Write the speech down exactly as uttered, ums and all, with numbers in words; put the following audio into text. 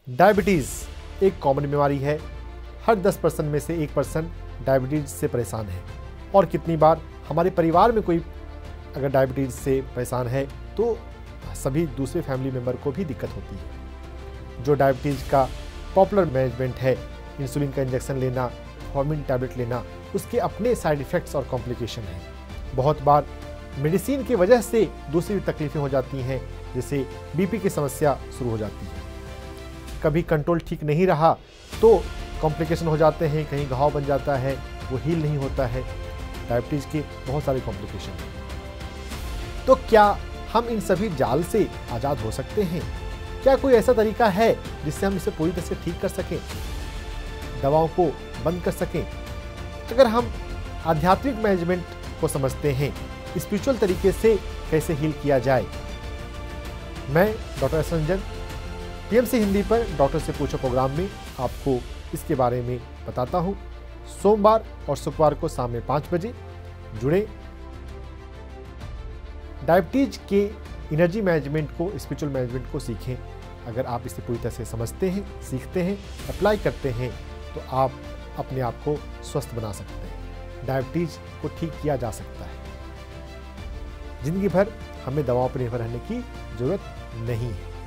Diabetes एक common बीमारी है। हर दस परसेंट में से एक परसेंट डायबिटीज़ से परेशान है। और कितनी बार हमारे परिवार में कोई अगर डायबिटीज़ से परेशान है तो सभी दूसरे फैमिली मेम्बर को भी दिक्कत होती है। जो डायबिटीज़ का पॉपुलर मैनेजमेंट है, इंसुलिन का इंजेक्शन लेना, फॉर्मिन टैबलेट लेना, उसके अपने साइड इफ़ेक्ट्स और कॉम्प्लिकेशन हैं। बहुत बार मेडिसिन की वजह से दूसरी तकलीफ़ें हो जाती हैं, जैसे बीपी की समस्या शुरू हो जाती है। कभी कंट्रोल ठीक नहीं रहा तो कॉम्प्लिकेशन हो जाते हैं, कहीं घाव बन जाता है, वो हील नहीं होता है। डायबिटीज़ के बहुत सारे कॉम्प्लिकेशन हैं। तो क्या हम इन सभी जाल से आज़ाद हो सकते हैं? क्या कोई ऐसा तरीका है जिससे हम इसे पूरी तरह से ठीक कर सकें, दवाओं को बंद कर सकें? अगर हम आध्यात्मिक मैनेजमेंट को समझते हैं, स्पिरिचुअल तरीके से कैसे हील किया जाए, मैं doctor S Ranjan TMC Hindi पर डॉक्टर से पूछो प्रोग्राम में आपको इसके बारे में बताता हूँ। सोमवार और शुक्रवार को शाम में पाँच बजे जुड़े। डायबिटीज के एनर्जी मैनेजमेंट को, स्पिरिचुअल मैनेजमेंट को सीखें। अगर आप इसे पूरी तरह से समझते हैं, सीखते हैं, अप्लाई करते हैं तो आप अपने आप को स्वस्थ बना सकते हैं। डायबिटीज को ठीक किया जा सकता है। जिंदगी भर हमें दवाओं पर निर्भर रहने की जरूरत नहीं है।